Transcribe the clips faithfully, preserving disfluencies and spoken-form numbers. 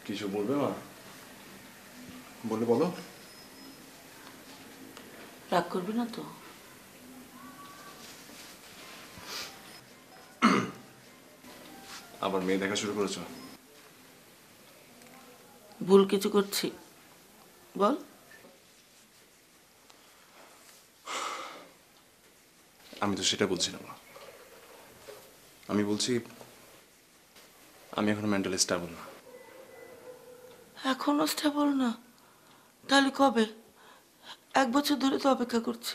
কিছু বলবে মা? বলে বলো। রাগ করবি না তো? আবার মেয়ে দেখা শুরু করেছো? ভুল কিছু করছি বল। আমি তো সেটা বলছি না মা। আমি বলছি আমি এখন মেন্টালি স্টেবল না। এখনো স্টেবল না? তাহলে কবে? এক বছর ধরে তো অপেক্ষা করছি।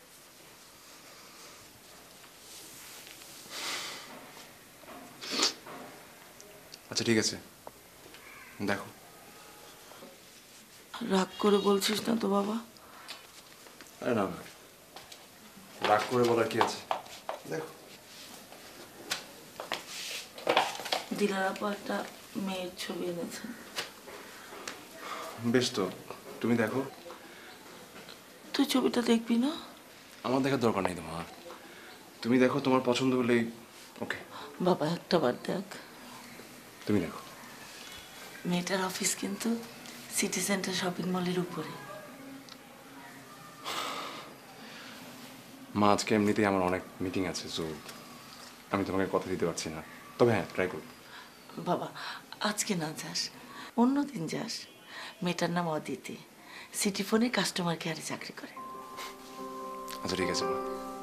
আচ্ছা ঠিক আছে, দেখো। রাগ করে বলছিস না তো বাবা? আরে না, রাগ করে বলার কি আছে, দেখো। দিলার আপা একটা মেয়ের ছবি এনেছেন। বেশ তো, তুমি দেখো। তুই ছবিটা দেখবি না? আমার দেখার দরকার নেই তোমার। তুমি দেখো, তোমার পছন্দ হলেই ওকে। বাবা একটা বার দেখ। তুমি দেখো। মেয়েটার অফিস কিন্তু সিটি সেন্টার শপিং মলের উপরে। মা, আজকে এমনিতেই আমার অনেক মিটিং আছে, সো আমি তোমাকে কথা দিতে পারছি না। তবে হ্যাঁ, ট্রাই করব। বাবা আজকে না যাস, অন্য দিন যাস। মেয়েটার নাম অদিতি, সিটি ফোনে কাস্টমার কেয়ারে চাকরি করে। আচ্ছা ঠিক আছে মা।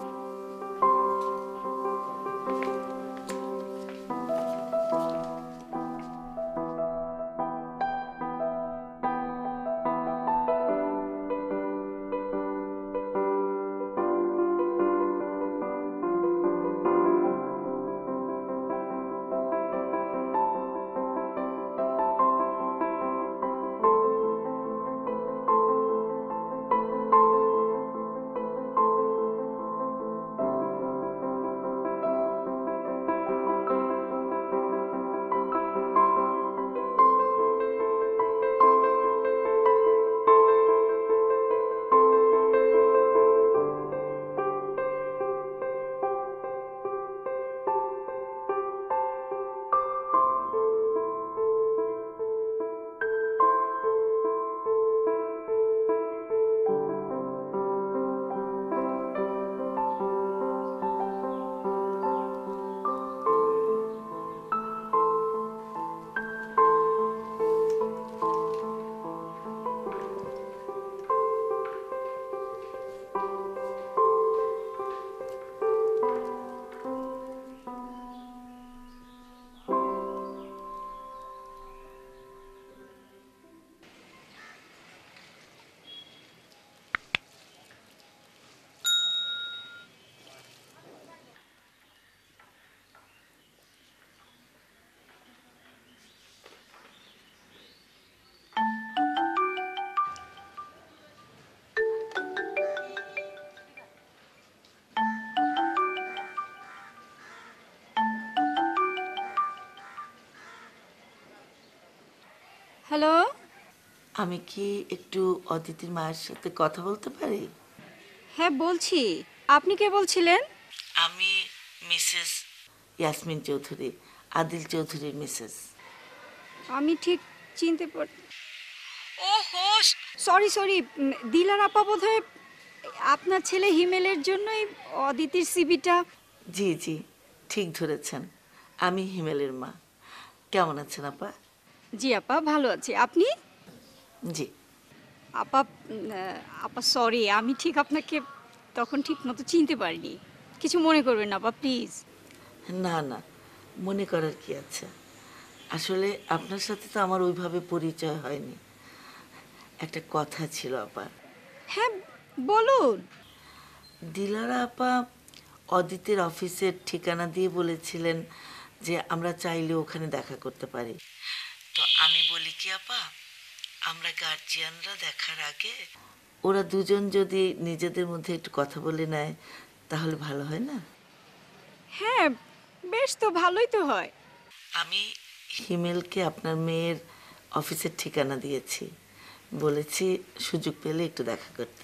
হ্যালো, আমি কি একটু অদিতির মায়ের সাথে কথা বলতে পারি? হ্যাঁ বলছি। আপনি কে বলছিলেন? আমি মিসেস ইয়াসমিন চৌধুরী, আদিল চৌধুরীর মিসেস। আমি ঠিক চিনতে পার ও হো, সরি সরি, দিলার আপা বোধহয় আপনার ছেলে হিমেলের জন্যই অদিতির সিবিটা। জি জি, ঠিক ধরেছেন, আমি হিমেলের মা। কেমন আছেন আপা? জি আপা, ভালো আছি। আপনি? জি। আপা উম, আহ, আপা সরি, আমি ঠিক আপনাকে তখন ঠিক মতো চিনতে পারিনি। কিছু মনে করবেন না আপা, প্লিজ। না না, মনে করার কি আছে। আসলে আপনার সাথে তো আমার ওইভাবে পরিচয় হয়নি। একটা কথা ছিল আপা। হ্যাঁ বলুন। দিলারা আপা অদিতের অফিসের ঠিকানা দিয়ে বলেছিলেন যে আমরা চাইলে ওখানে দেখা করতে পারি। তো আমি বলি কি আপা, আমরা গার্জিয়ানরা দেখার আগে ওরা দুজন যদি নিজেদের মধ্যে একটু কথা বলে নেয় তাহলে ভালো হয় না? হ্যাঁ বেশ, তো ভালোই তো হয়। আমি হিমেলকে আপনার মেয়ের অফিসের ঠিকানা দিয়েছি, বলেছি সুযোগ পেলে একটু দেখা করতে।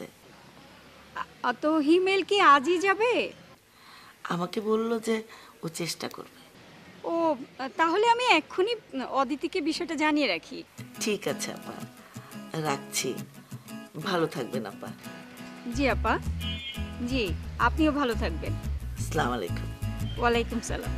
আ, তো হিমেল কি আজই যাবে? আমাকে বলল যে ও চেষ্টা করবে। ও তাহলে আমি এক্ষুনি অদিতিকে বিষয়টা জানিয়ে রাখি। ঠিক আছে আপা, রাখছি। ভালো থাকবেন আপা। জি আপা, জি আপনিও ভালো থাকবেন। আসসালামু আলাইকুম। ওয়ালাইকুম সালাম।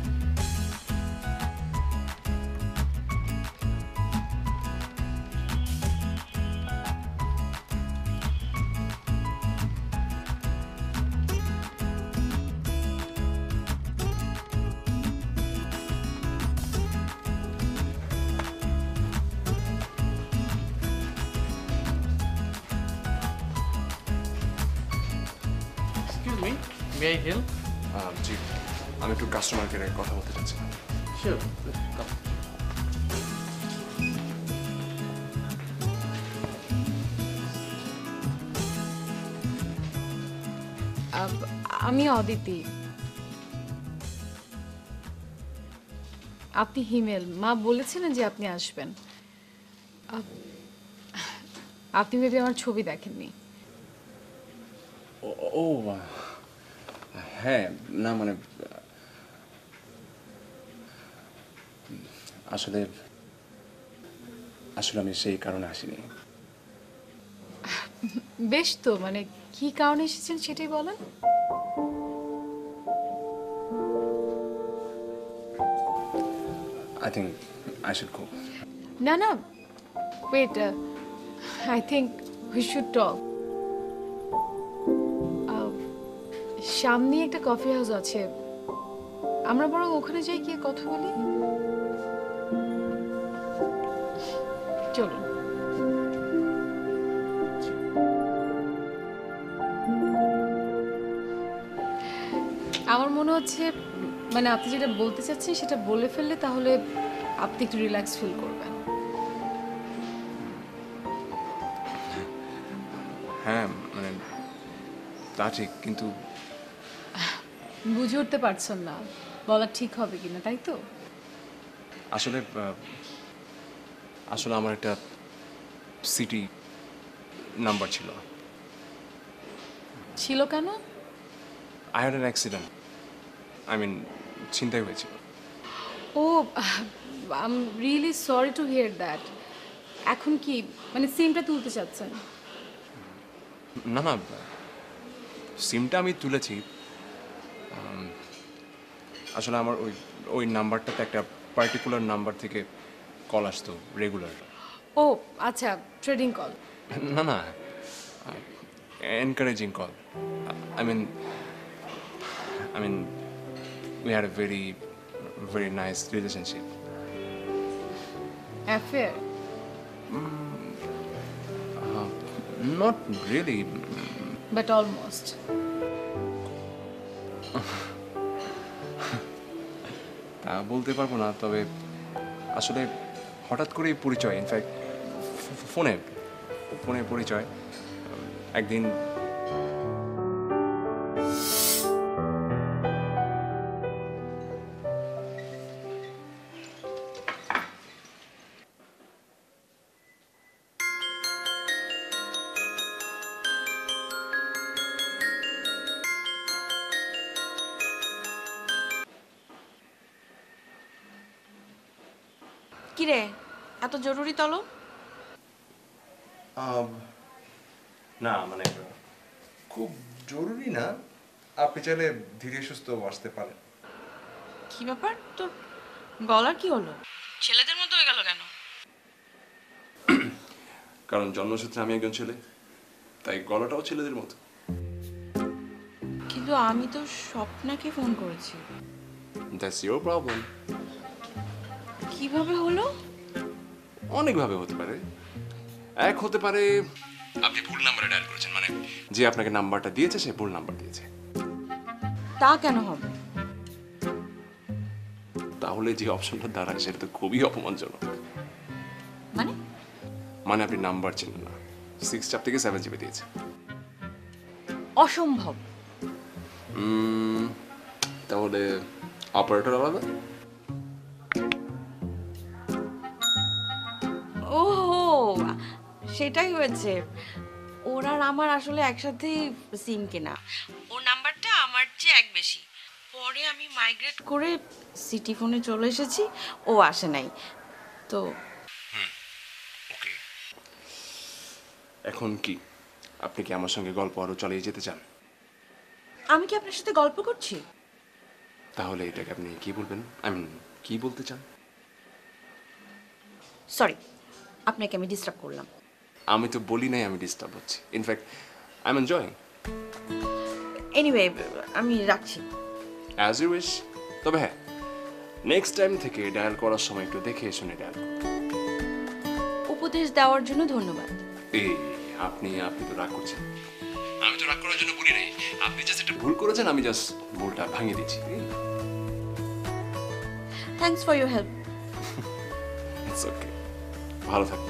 Excuse me, may I help? আহ, জি, আমি একটু কাস্টমার কেয়ারে কথা বলতে চাচ্ছিলাম। Sure. Come. আব- আমি অদিতি। আপনি হিমেল, মা বলেছিলেন যে আপনি আসবেন। আপ- আপনি মেবি আমার ছবি দেখেননি। ও ও, হ্যাঁ, না মানে আসলে আসলে আমি সেই কারণে আসিনি। বেশ তো, মানে কি কারণে এসেছেন সেটাই বলেন। I think I should go. না না, wait, I think we should talk. সামনে একটা কফি হাউস আছে, আমরা বরং ওখানে যাই, গিয়ে কথা বলি। চলুন। আমার মনে হচ্ছে মানে আপনি যেটা বলতে চাচ্ছেন সেটা বলে ফেললে তাহলে আপনি একটু রিল্যাক্স ফিল করবেন। হ্যাঁ মানে তা ঠিক, কিন্তু বুঝে উঠতে পারছেন না বলা ঠিক হবে কিনা, তাই তো? আসলে আহ, আসলে আমার একটা সিটি নাম্বার ছিল। ছিল কেন? I had an accident, I mean ছিনতাই হয়েছিল। Oh, I am really sorry to hear that. এখন কি মানে সিমটা তুলতে চাচ্ছেন? না না, সিমটা আমি তুলেছি। আম, আসলে আমার ওই ওই নাম্বারটাতে একটা পার্টিকুলার নাম্বার থেকে কল আসতো রেগুলার। ও আচ্ছা, ট্রেডিং কল। না না, encouraging call. I mean I mean we had a very very nice relationship. Affair? Not really, but almost. তা বলতে পারবো না, তবে আসলে হঠাৎ করেই পরিচয়, ইনফ্যাক্ট ফোনে ফোনে পরিচয়। একদিন কিরে এত জরুরি তলব? না মানে খুব জরুরি না, আপনি চাইলে ধীরে সুস্থ আসতে পারেন। কি ব্যাপার তোর গলার কি হলো? ছেলেদের মতো হয়ে গেল কেন? কারণ জন্মসূত্রে আমি একজন ছেলে, তাই গলাটাও ছেলেদের মতো। কিন্তু আমি তো স্বপ্নাকে ফোন করেছি। That's your problem. কিভাবে হলো? অনেকভাবে হতে পারে। এক হতে পারে আপনি ভুল নাম্বারে ডায়াল করেছেন, মানে যে আপনাকে নাম্বারটা দিয়েছে সে ভুল নাম্বার দিয়েছে। তা কেন হবে? তাহলে যে অপশনটা দাঁড়ায় সেটা তো খুবই অপমানজনক। মানে মানে আপনি নাম্বার চেনেন না, সিক্স চাপ থেকে সেভেন চেপে দিয়েছে। অসম্ভব। উম, তাহলে অপারেটর আলাদা। ওহো, সেটাই হয়েছে। ওর আর আমার আসলে একসাথে সিম কেনা। ওর নাম্বারটা আমার চেয়ে এক বেশি। ও পরে আমি মাইগ্রেট করে সিটি ফোনে চলে এসেছি, ও আসে নাই তো। ওকে, এখন কি আপনি কি আমার সঙ্গে গল্প আরো চালিয়ে যেতে চান? আমি কি আপনার সাথে গল্প করছি? তাহলে এটাকে আপনি কি বলবেন, আই মিন কি বলতে চান? সরি, আপনাকে আমি ডিস্টার্ব করলাম। আমি তো বলি নাই আমি ডিস্টার্ব হচ্ছি, in fact I am enjoying. Anyway, আমি রাখছি। As you wish. তবে হ্যাঁ, নেক্সট টাইম থেকে ডায়াল করার সময় একটু দেখে শুনে ডায়াল। উপদেশ দেওয়ার জন্য ধন্যবাদ। এই আপনি আপনি তো রাগ করছেন। আমি তো রাগ করার জন্য বলি নাই, আপনি জাস্ট একটা ভুল করেছেন, আমি জাস্ট ভুলটা ভাঙিয়ে দিচ্ছি। Thanks for your help. It's okay, ভালো থাকবেন।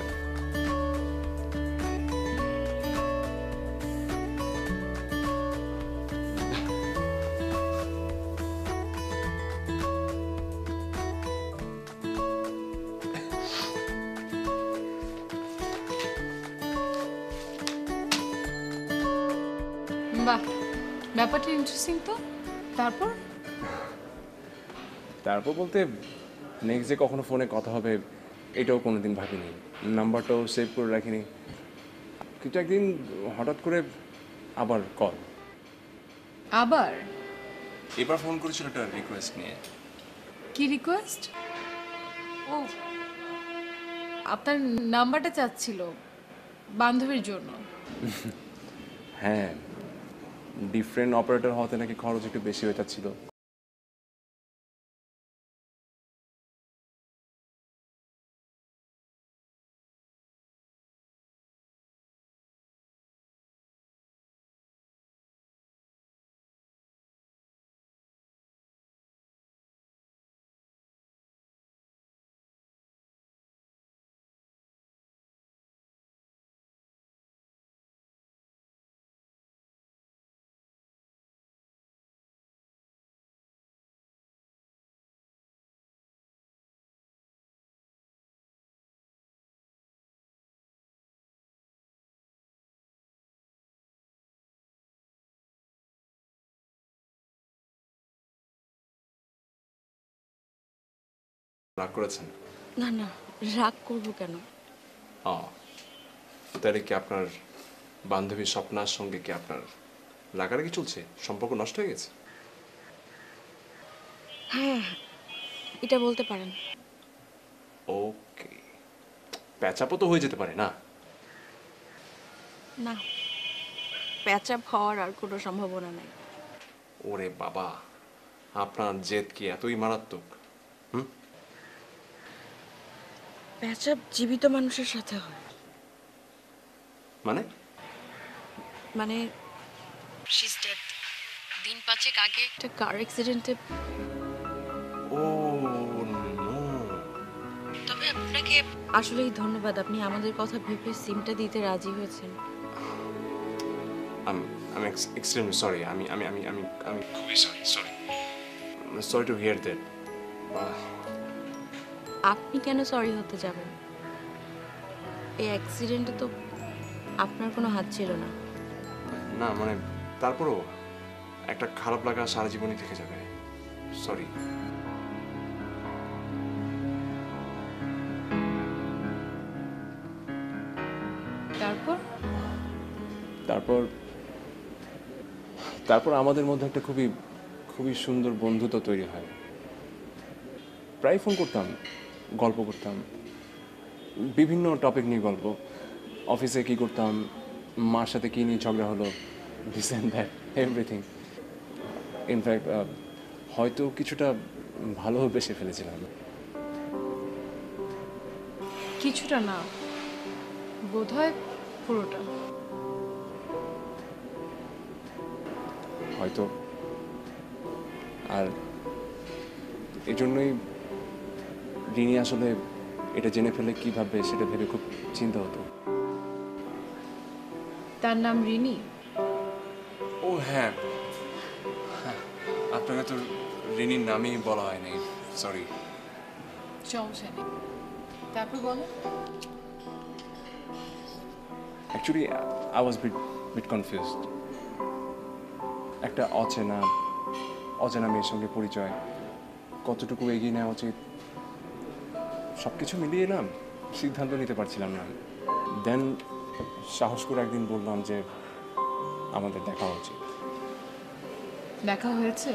বাহ, ব্যাপারটা ইন্টারেস্টিং তো। তারপর? তারপর বলতে নেক্সট যে কখনো ফোনে কথা হবে এটাও কোনোদিন ভাবিনি, নাম্বারটাও সেভ করে রাখিনি, কিন্তু একদিন হঠাৎ করে আবার কল। আবার? এবার ফোন করেছিল একটা রিকোয়েস্ট নিয়ে। কি রিকোয়েস্ট? ও, আপনার নাম্বারটা চাচ্ছিল বান্ধবীর জন্য। হ্যাঁ, ডিফারেন্ট অপারেটর হতে নাকি খরচ একটু বেশি হয়ে যাচ্ছিল। রাগ করেছেন? না না, রাগ করবো কেন? ও, তাহলে কি আপনার বান্ধবী স্বপ্নার সঙ্গে কি আপনার রাগারাগি চলছে, সম্পর্ক নষ্ট হয়ে গেছে? হ্যাঁ, এটা বলতে পারেন। ওকে, প্যাচাপো তো হয়ে যেতে পারে না? না, প্যাচ আপ হওয়ার আর কোনো সম্ভাবনা নাই। ওরে বাবা, আপনার জেদ কি এতই মারাত্মক? হুম, প্যাচ আপ জীবিত মানুষের সাথে হয়। মানে? মানে she's dead। দিন পাঁচেক আগে একটা কার অ্যাক্সিডেন্টে। Oh no. তবে আপনাকে আসলেই ধন্যবাদ, আপনি আমাদের কথা ভেবে সিমটা দিতে রাজি হয়েছেন। আমি আমি এক্সট্রিমলি সরি, আমি আমি আমি আমি আমি খুবই sorry sorry sorry to hear that. আপনি কেন সরি হতে যাবেন? এই অ্যাক্সিডেন্টে তো আপনার কোনো হাত ছিল না। না মানে তারপরও একটা খারাপ লাগা সারা জীবনই থেকে যাবে। সরি। তারপর? তারপর তারপর আমাদের মধ্যে একটা খুবই খুবই সুন্দর বন্ধুত্ব তৈরি হয়। প্রায় ফোন করতাম, গল্প করতাম, বিভিন্ন টপিক নিয়ে গল্প, অফিসে কী করতাম, মার সাথে কী নিয়ে ঝগড়া হলো, this and that, everything. In fact হয়তো কিছুটা ভালোও বেসে ফেলেছিলাম। কিছুটা না, বোধহয় পুরোটা। হয়তো। আর এই জন্যই রিনি আসলে এটা জেনে ফেলে কী ভাববে সেটা ভেবে খুব চিন্তা হতো। তার নাম রিনি? ও হ্যাঁ, আপনাকে তো রিনির নামই বলা হয়নি, সরি। সমস্যা নেই, তারপর বলো। Actually I was bit bit confused. একটা অচেনা অজানা মেয়ের সঙ্গে পরিচয়, কতটুকু এগিয়ে নেওয়া উচিত, সব কিছু মিলিয়ে না সিদ্ধান্ত নিতে পারছিলাম না। দেন সাহস করে একদিন বললাম যে আমাদের দেখা উচিত। দেখা হয়েছে?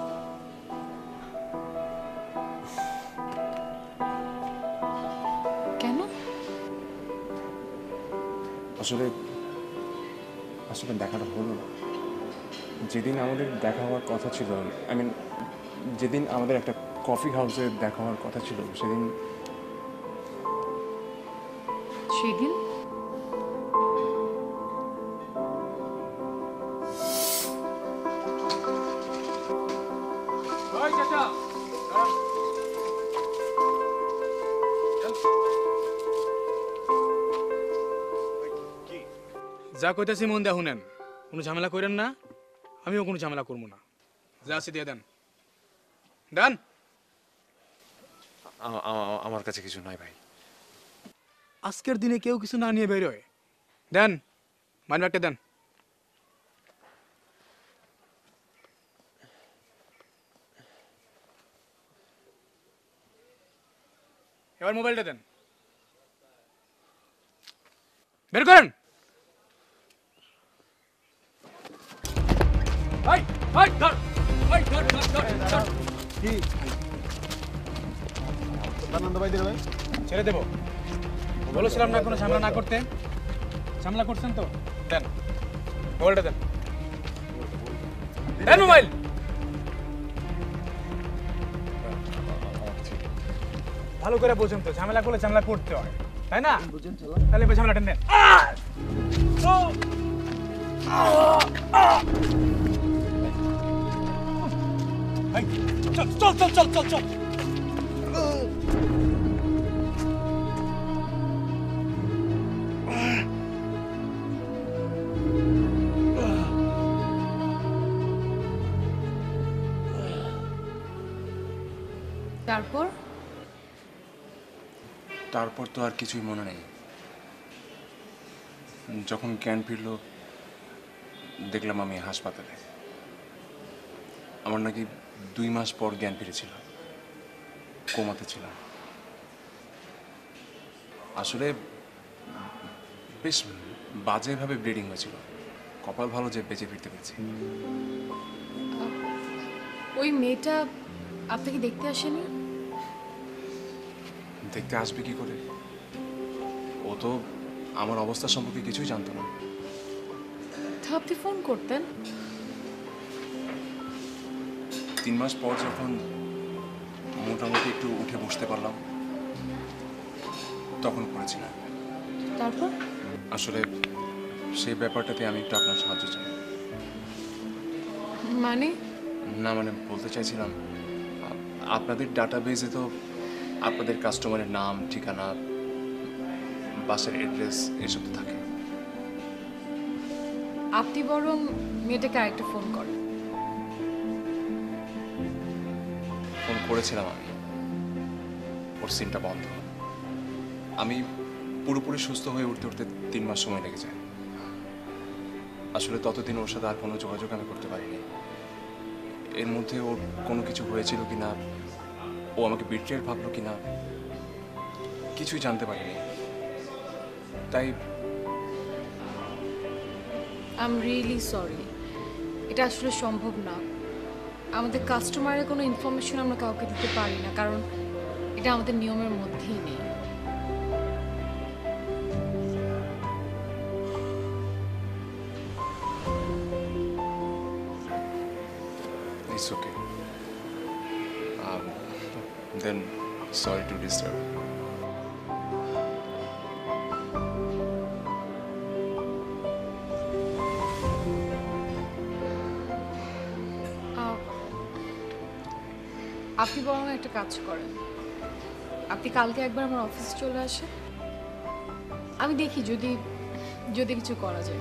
কেন? আসলে আসলে দেখাটা হলো না। যেদিন আমাদের দেখা হওয়ার কথা ছিল, আই মিন যেদিন আমাদের একটা কফি হাউসে দেখা হওয়ার কথা ছিল, সেদিন সেদিন যা কইতাছি মন দিয়ে শুনেন, কোনো ঝামেলা করেন না, আমিও কোনো ঝামেলা করবো না। যা আছে দিয়ে দেন দেন। আমার কাছে কিছু নাই ভাই। আজকের দিনে কেউ কিছু না নিয়ে বেরোয়। দেন মানি ব্যাগটা দেন। এবার মোবাইলটা দেন, বের করেন। এই, এই, ধর, এই, ধর, ধর, ধর, ধর। ছেড়ে দেবো বলেছিলাম না কোনো ঝামেলা না করতে। ঝামেলা করছেন তো দেন মোবাইলটা দেন। দেন মোবাইল। ভালো করে বোঝেন তো, ঝামেলা করলে ঝামেলা করতে হয়, তাই না? তাহলে এবার ঝামেলাটা নেন। চল চল চল চল চল চল। তারপর তারপর তো আর কিছুই মনে নেই। যখন জ্ঞান ফিরল দেখলাম আমি হাসপাতালে। আমার নাকি দুই মাস পর জ্ঞান ফিরেছিল, কোমাতে ছিলাম। আসলে বেশ বাজেভাবে ব্লিডিং হয়েছিল। কপাল ভালো যে বেঁচে ফিরতে পেরেছি। ওই মেয়েটা আপনাকে দেখতে আসেনি? দেখতে আসবে কি করে? ও তো আমার অবস্থা সম্পর্কে কিছুই জানতো না। তা আপনি ফোন করতেন। তিন মাস পর যখন মোটামুটি একটু উঠে বসতে পারলাম তখন করেছিলাম। তারপর আসলে সেই ব্যাপারটাতে আমি একটু আপনার সাহায্য চাই। মানে না মানে বলতে চাইছিলাম, আ- আপনাদের ডাটাবেজে তো আপনাদের কাস্টমারের নাম, ঠিকানা, বাসের অ্যাড্রেস এসব তো থাকে। আপনি বরং মেয়েটাকে আরেকটা ফোন করেন। ফোন করেছিলাম আমি, ওর সিমটা বন্ধ। আমি পুরোপুরি সুস্থ হয়ে উঠতে উঠতে তিন মাস সময় লেগে যায়। আসলে ততদিন ওর সাথে আর কোনো যোগাযোগ আমি করতে পারিনি। এর মধ্যে ওর কোনো কিছু হয়েছিল কিনা, ও আমাকে বিট্রেয়ার ভাবলো কিনা, কিছুই জানতে পারিনি। তাই আই এম রিয়েলি সরি, এটা আসলে সম্ভব না। আমাদের কাস্টমারের কোনো ইনফরমেশন আমরা কাউকে দিতে পারি না, কারণ এটা আমাদের নিয়মের মধ্যেই নেই। it's okay. Um, then sorry to disturb. আহ, আপনি বরং একটা কাজ করেন, আপনি কালকে একবার আমার অফিসে চলে আসেন। আমি দেখি যদি যদি কিছু করা যায়।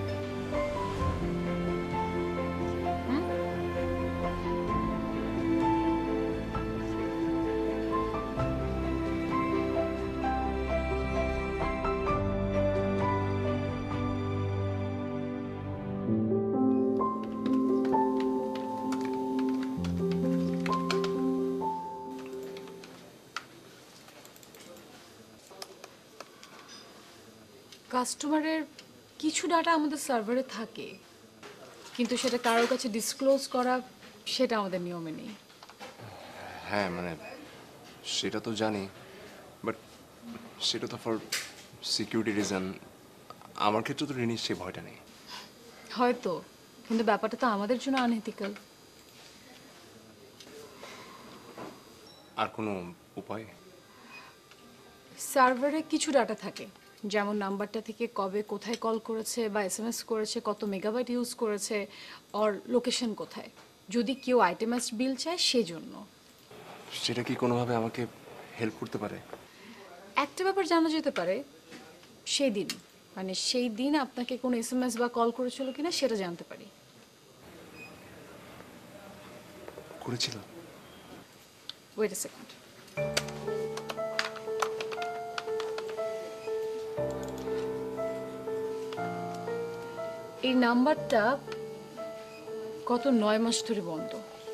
কাস্টমারের কিছু ডাটা আমাদের সার্ভারে থাকে, কিন্তু সেটা কারোর কাছে ডিসক্লোজ করা সেটা আমাদের নিয়মে নেই। হ্যাঁ মানে সেটা তো জানি, বাট সেটা তো ফর সিকিউরিটি রিজন। আমার ক্ষেত্রে তো রিনির সেই ভয়টা নেই। হয়তো, কিন্তু ব্যাপারটা তো আমাদের জন্য আনএথিক্যাল। আর কোনো উপায়? সার্ভারে কিছু ডাটা থাকে, যেমন নাম্বারটা থেকে কবে কোথায় কল করেছে বা এস এম এস করেছে, কত মেগাবাইট ইউজ করেছে, আর লোকেশন কোথায়। যদি কেউ আইটেমাইজড বিল চায় সেজন্য। সেটা কি কোনোভাবে আমাকে হেল্প করতে পারে? একটা ব্যাপার জানা যেতে পারে, সেই দিন মানে সেই দিন আপনাকে কোনো এস এম এস বা কল করেছিল কিনা সেটা জানতে পারি। করেছিল? Wait a second. এই নাম্বারটা গত নয় মাস ধরে বন্ধ।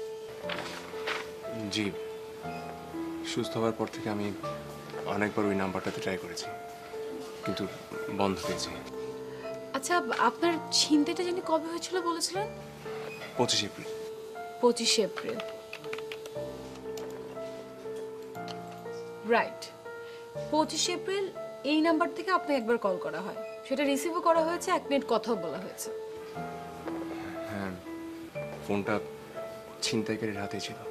জি, সুস্থ হওয়ার পর থেকে আমি অনেকবার ওই নাম্বারটাতে ট্রাই করেছি, কিন্তু বন্ধ পেয়েছি। আচ্ছা, আপনার ছিনতাইটা জানি কবে হয়েছিল বলেছিলেন? পঁচিশ এপ্রিল। পঁচিশে এপ্রিল, রাইট। পঁচিশে এপ্রিল এই নাম্বার থেকে আপনাকে একবার কল করা হয়, সেটা রিসিভও করা হয়েছে, এক মিনিট কথাও বলা হয়েছে। হ্যাঁ, ফোনটা ছিনতাইকারীর হাতেই ছিল।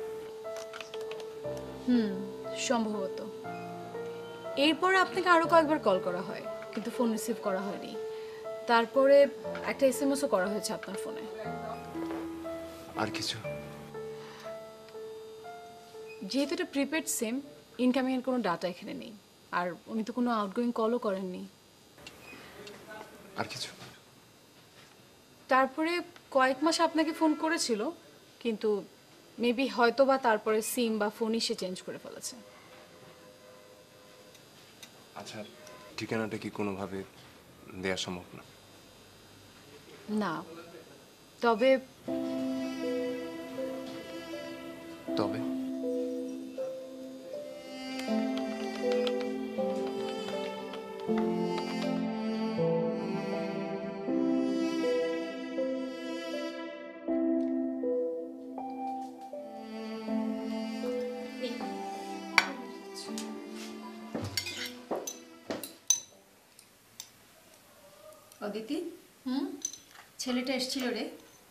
হুম, সম্ভবত। এরপরে আপনাকে আরো কয়েকবার কল করা হয়, কিন্তু ফোন রিসিভ করা হয়নি। তারপরে একটা এস এম এসও করা হয়েছে আপনার ফোনে। আর কিছু? যেহেতু এটা প্রিপেড সিম, ইনকামিং এর কোনো ডাটা এখানে নেই, আর উনি তো কোনো আউটগোয়িং কলও করেননি। আর কিছু? তারপরে কয়েক মাস আপনাকে ফোন করেছিল, কিন্তু মেবি হয়তো বা তারপরে সিম বা ফোনই সে চেঞ্জ করে ফেলেছে। আচ্ছা, ঠিকানাটা কি কোনোভাবে দেওয়া সম্ভব না? না, তবে তবে অদিতি, হুম, ছেলেটা এসেছিল রে।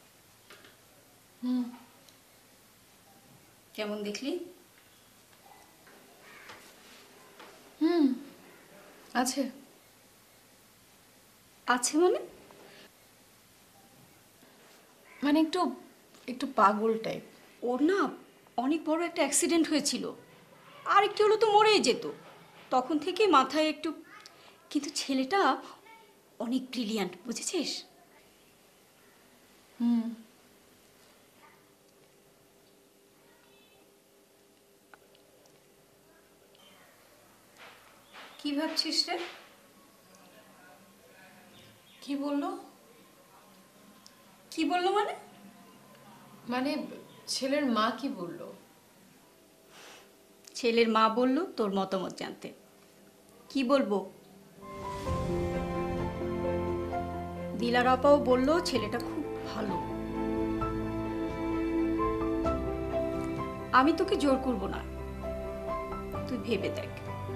হুম, কেমন দেখলি? হুম, আছে। আছে মানে? মানে একটু একটু পাগল টাইপ। ওর না অনেক বড় একটা অ্যাক্সিডেন্ট হয়েছিল, আর একটু হলো তো মরেই যেত। তখন থেকে মাথায় একটু, কিন্তু ছেলেটা অনেক ব্রিলিয়ান্ট, বুঝেছিস? হুম, কি ভাবছিস রে? কি বললো? কি বললো মানে? মানে ছেলের মা কি বললো? ছেলের মা বলল তোর মতামত জানতে। কি বলবো? দিলার আপাও বললো ছেলেটা খুব ভালো। আমি তোকে জোর করব না, তুই ভেবে দেখ।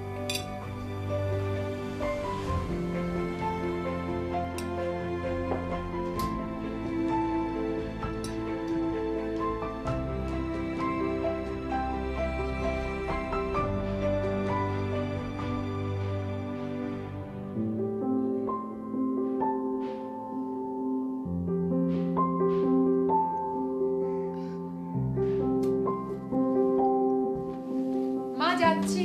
মা, যাচ্ছি।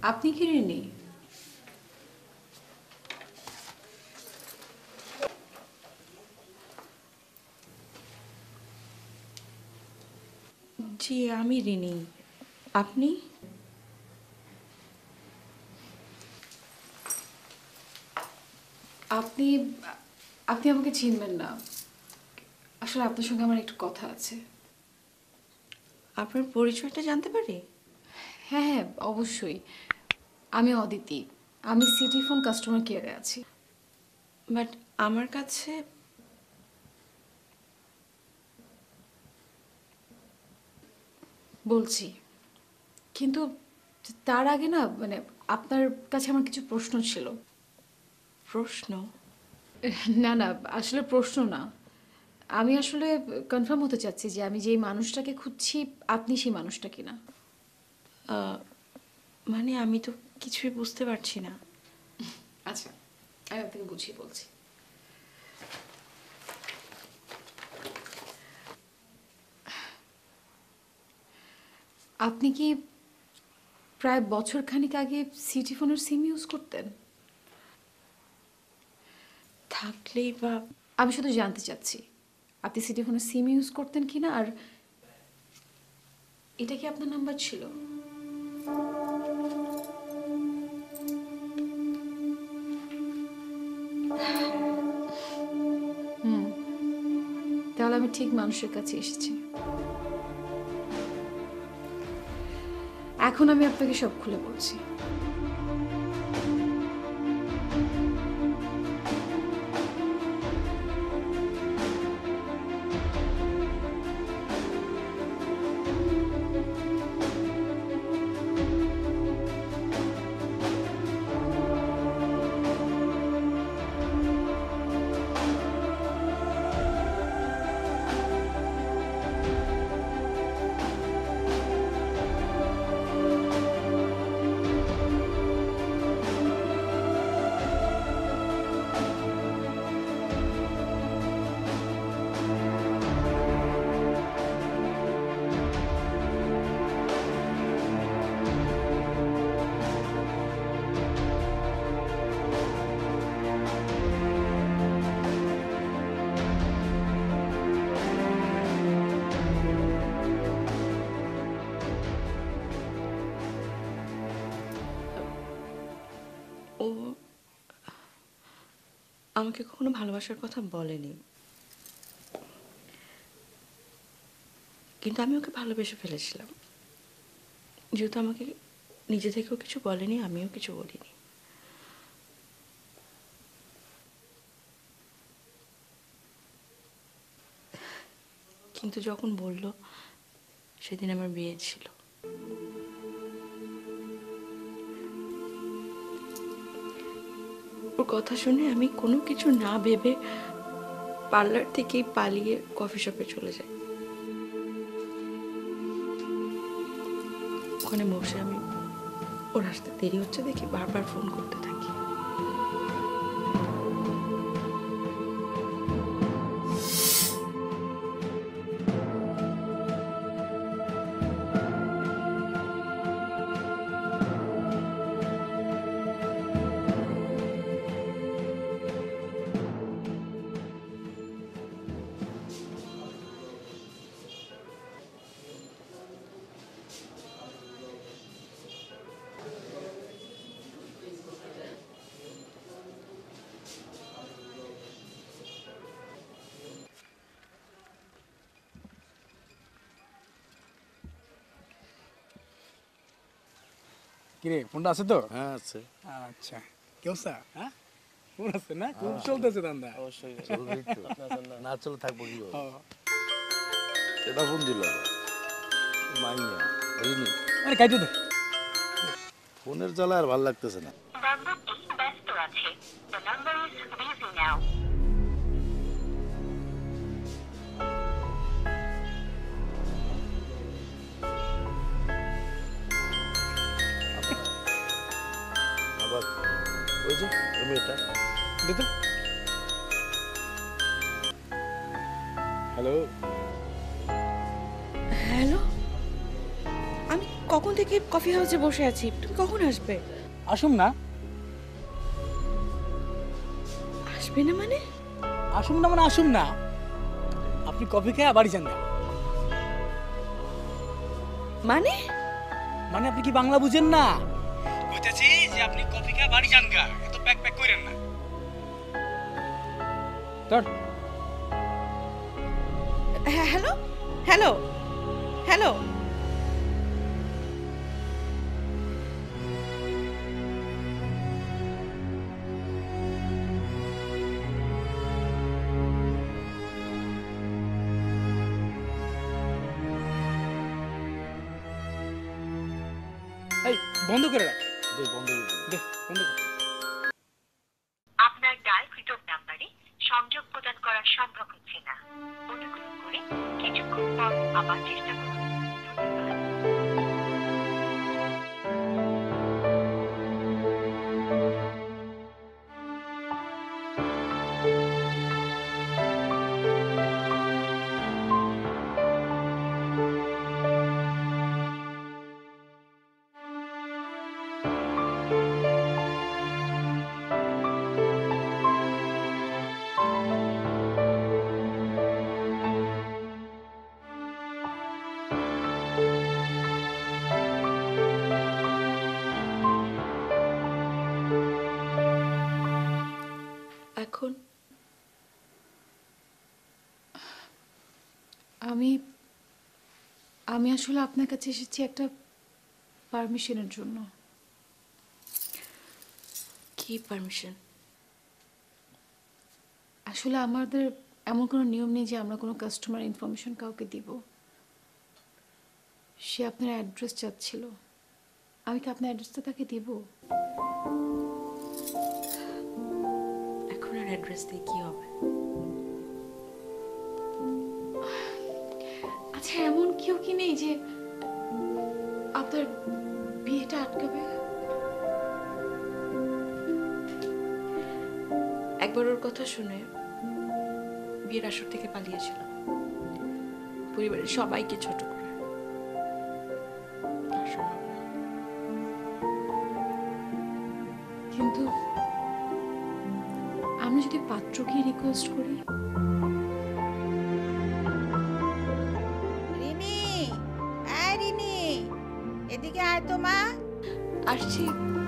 আপনি কি রিনি? জি আমি রিনি। আপনি? আপনি আপনি আমাকে চিনবেন না। আসলে আপনার সঙ্গে আমার একটু কথা আছে। আপনার পরিচয়টা জানতে পারি? হ্যাঁ হ্যাঁ অবশ্যই। আমি অদিতি। আমি সিটি ফোন কাস্টমার কেয়ারে আছি। বাট আমার কাছে বলছি, কিন্তু তার আগে না মানে আপনার কাছে আমার কিছু প্রশ্ন ছিল। প্রশ্ন? না না আসলে প্রশ্ন না, আমি আসলে কনফার্ম হতে চাচ্ছি যে আমি যেই মানুষটাকে খুঁজছি আপনি সেই মানুষটা কিনা। আহ, মানে আমি তো কিছুই বুঝতে পারছি না। আচ্ছা আমি আপনাকে বুঝিয়ে বলছি। আপনি কি প্রায় বছর খানিক আগে সিটি ফোনের সিম ইউজ করতেন? থাকলেই বা আমি শুধু জানতে চাচ্ছি আপনি সিটি ফোনের সিম ইউজ করতেন কিনা, আর এটা কি আপনার নাম্বার ছিল? হুম, তাহলে আমি ঠিক মানুষের কাছে এসেছি। এখন আমি আপনাকে সব খুলে বলছি। ও আমাকে কখনো ভালোবাসার কথা বলেনি, কিন্তু আমি ওকে ভালোবেসে ফেলেছিলাম। যেহেতু আমাকে নিজে থেকেও কিছু বলেনি, আমিও কিছু বলিনি। কিন্তু যখন বলল সেদিন আমার বিয়ে ছিল। ওর কথা শুনে আমি কোনো কিছু না ভেবে পার্লার থেকেই পালিয়ে কফি শপে চলে যাই। ওখানে বসে আমি ওর আসতে দেরি হচ্ছে দেখি বারবার ফোন করতে থাকি। কিরে ফোনটা আছে তো? হ্যাঁ আছে। আচ্ছা কেউ স্যার হ্যাঁ ফোন আছে না, খুব চলতেছে দান্দা। অবশ্যই চলবেই তো। না চলে থাকবো কি ও, এটা ফোন দিল মাইয়া রিনি। আরে কাইটে দে। ফোনের জ্বালা আর ভালো লাগতেছে না। নাম্বারটি ব্যস্ত আছে। The number is busy now. আবার ওই যে ওই মেয়েটা দে তো। হ্যালো হ্যালো, আমি কখন থেকে কফি হাউসে বসে আছি, তুমি কখন আসবে? আসুম না। আসবে না মানে? আসুম না মানে আসুম না, আপনি কফি খেয়ে বাড়ি যান না। মানে মানে আপনি কি বাংলা বুঝেন না? বুঝতেছি যে আপনি কফি খেয়ে বাড়ি যান গা, এত প্যাক প্যাক করেন না। ধর। হ্যাঁ, হ্যালো হ্যালো হ্যালো এই বন্ধ করে রাখ। দে বন্ধ করে দে। দে বন্ধ কর। আপনার ডায়ালকৃত নাম্বারে সংযোগ প্রদান করা সম্ভব হচ্ছে না। অনুগ্রহ করে কিছুক্ষণ পর আবার চেষ্টা করুন। ধন্যবাদ। এখন আমি আমি আসলে আপনার কাছে এসেছি একটা পারমিশনের জন্য। কি পারমিশন? আসলে আমাদের এমন কোনো নিয়ম নেই যে আমরা কোনো কাস্টমার ইনফরমেশন কাউকে দিব। সে আপনার অ্যাড্রেস চাচ্ছিল, আমি কি আপনার অ্যাড্রেসটা তাকে দিব? এখন আর অ্যাড্রেস দিয়ে কি হবে? আচ্ছা, এমন কেউ কি নেই যে আপনার বিয়েটা আটকাবে? একবার ওর কথা শুনে বিয়ের আসর থেকে পালিয়েছিলাম, পরিবারের সবাইকে ছোট করে। আর সম্ভব না। কিন্তু আমরা যদি পাত্রকে রিকোয়েস্ট করি? রিনি, আয় রিনি, এদিকে আয় তো মা। আসছি।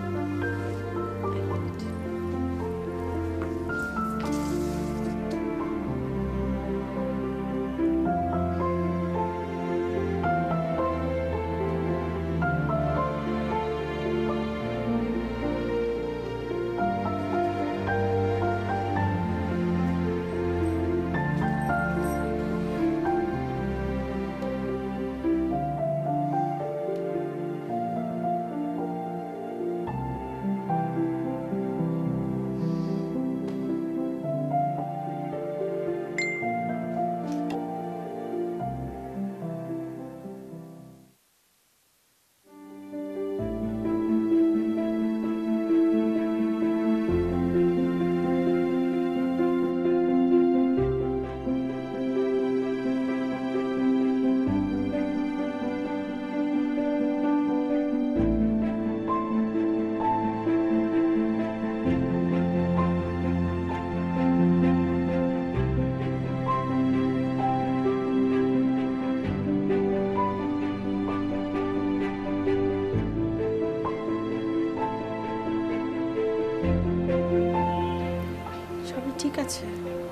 সবই ঠিক আছে,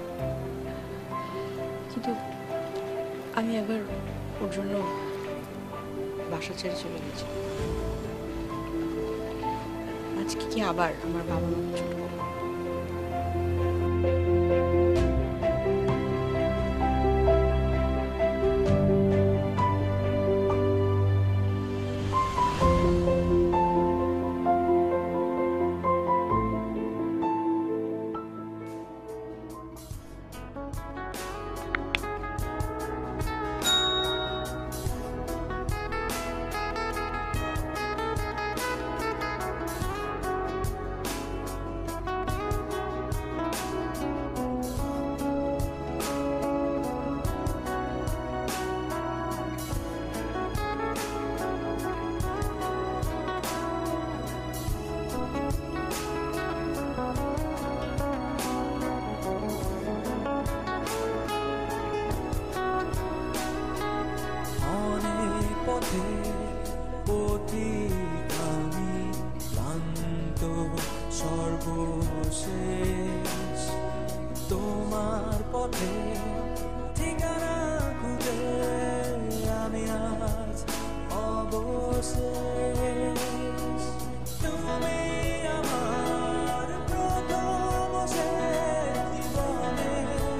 কিন্তু আমি একবার ওর জন্য বাসা ছেড়ে চলে গেছি। আজকে কি আবার আমার বাবা মাকে ছোট করবো? পথে পথিকামি ক্লান্ত সর্বশেষ তোমার পথে ঠিকানা খুঁজে আমি আজ অবশেষ তুমি আমার প্রথম শেষ জীবনে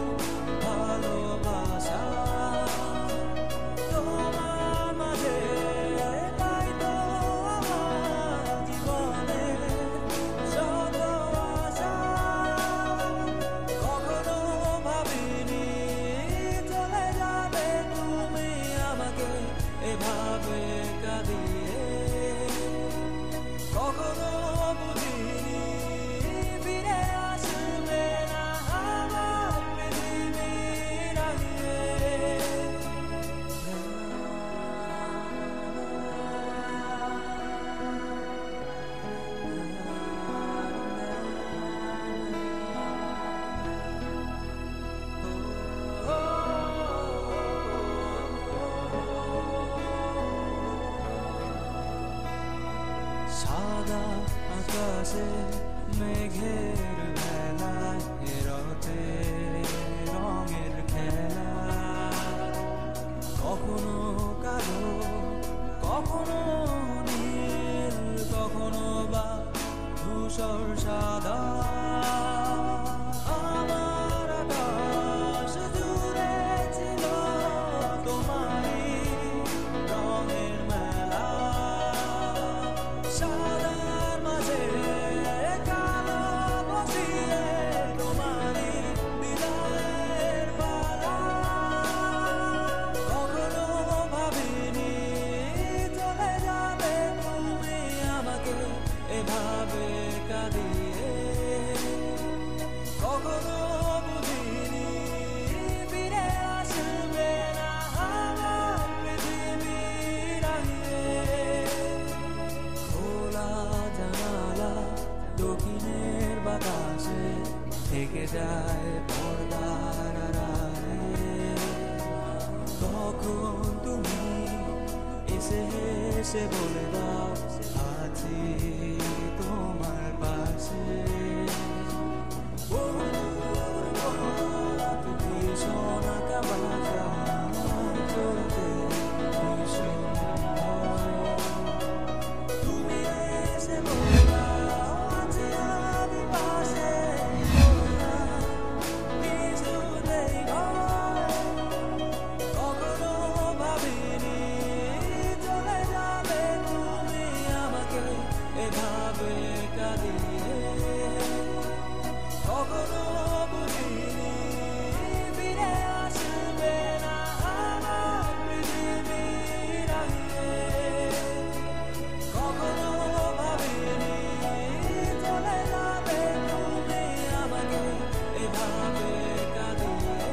ভালোবাসা তোমার মাঝে তাই তো আমার জীবনে শত আশা কখনো ভাবিনি চলে যাবে তুমি আমাকে এভাবে কাঁদিয়ে কখনো বুঝিনি ফিরে আসবে না আমার পৃথিবী রাঙিয়ে সাদা আকাশে মেঘের ভেলায় রতে রঙের খেলা কখনো কালো কখনো নীল কখনো বা ধূসর সাদা আমার আকাশ জুড়ে ছিল তোমারই রঙের মেলা সাদার মাঝে কালো বসিয়ে তোমারই বিদায়ের পালা কখনো ভাবিনি চলে যাবে তুমি আমাকে এভাবে কাঁদিয়ে কখনো বুঝিনি ফিরে আসবে না আমার পৃথিবী রাঙিয়ে খোলা জানালা দক্ষিণের বাতাসে থেকে যায় পর্দার আড়ালে তখন তুমি এসে এসে বলে দাও আছি তোমার পাশে বহুদূর পথ ভীষণ আঁকা বাঁকা চলতে ভীষণ ভয়। তুমি এসে বলে দাও আছি আমি পাশে কিছুতেই ভয় কখনো ভাবিনি চলে যাবে তুমি আমাকে এভাবে কাঁদিয়ে কখনো বুঝিনি ফিরে আসবে না আমার পৃথিবী রাঙিয়ে কখনো ভাবিনি চলে যাবে তুমি আমাকে এভাবে কাঁদিয়ে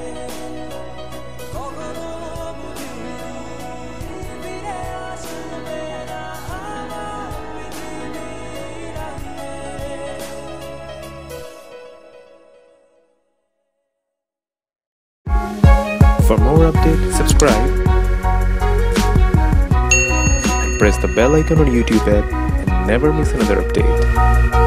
কখনো বুঝিনি ফিরে আসবে না আমার পৃথিবী রাঙিয়ে For more updates, subscribe and press the bell icon on YouTube app and never miss another update.